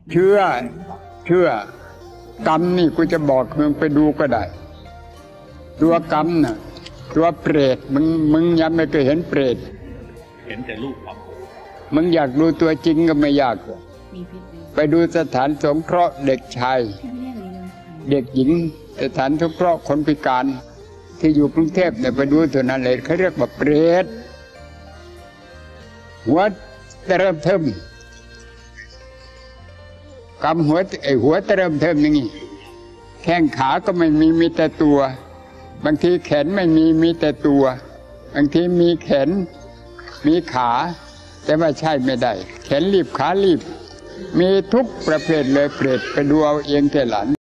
เชื่อกรรมนี่กูจะบอกมึงไปดูก็ได้ตัวกรรมน่ะตัวเปรตมึงยังไม่เคยเห็นเปรตเห็นแต่รูปครับมึงอยากดูตัวจริงก็ไม่ยากไปดูสถานสงเคราะห์เด็กชายเด็กหญิงสถานสงเคราะห์คนพิการที่อยู่กรุงเทพเนี่ยไปดูตัวนั้นเลยเขาเรียกว่าเปรตหัวเริ่มเทิมกำหัวเริ่มเทิมอย่างนี้แข้งขาก็ไม่มีแต่ตัวบางทีแขนไม่มีแต่ตัวบางทีมีแขนมีขาแต่ว่าใช่ไม่ได้แขนรีบขารีบมีทุกประเภทเลยเปรตไปดูเอาเองแก่หลาน